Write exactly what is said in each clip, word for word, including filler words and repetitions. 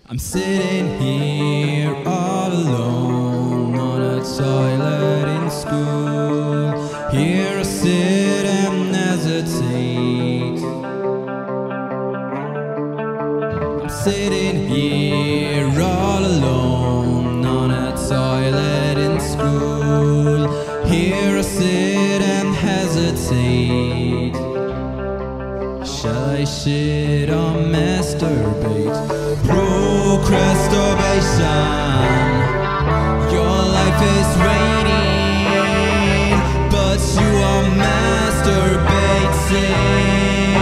I'm sitting here all alone on a toilet in school. Here I sit and hesitate. I'm sitting here all alone on a toilet in school. Here I sit and hesitate. Shall I shit or masturbate? Procrastination. Your life is waiting, but you are masturbating.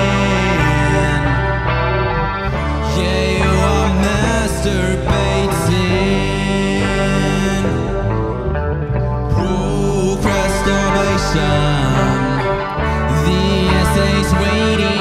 Yeah, you are masturbating. Procrastination. The essay's waiting.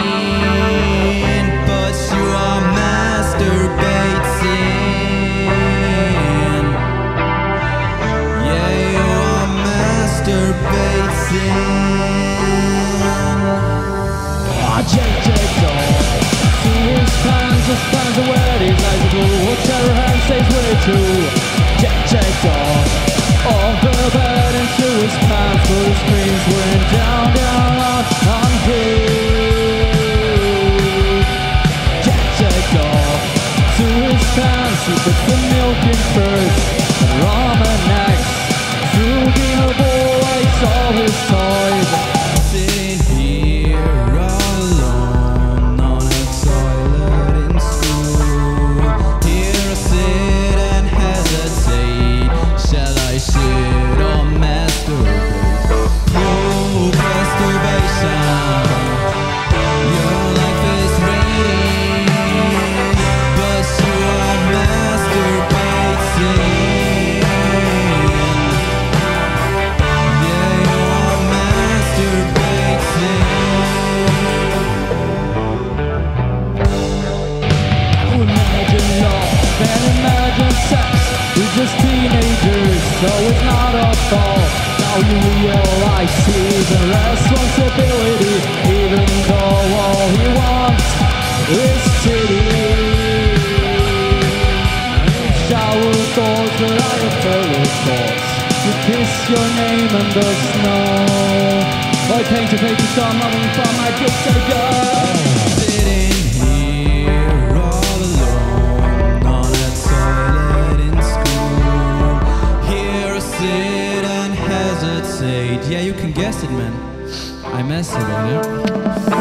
His plans are recognizable. Whichever hand stays with it too. Jack Jack dog off the bed into his pants, but the screens went down, down on, on food. Jack Jack dog to his pants, he puts the milk in first, and ramen next. Through Gamer Boy saw his toys. Sitting here all alone on a toilet in school. Here I sit and hesitate. Shall I shit or masturbate? Procrastination. Your life is waiting, but you are masturbating. Just teenagers, so it's not our fault. Now you realize he's a responsibility, even though all he wants is titties. Shower thoughts, but I have further thoughts. You kiss your name in the snow. I paint a picture, start mumming from my dick to the girl. Sitting here all alone on a toilet in school. Here I sit and hesitate. Yeah, you can guess it, man. I masturbate, yeah?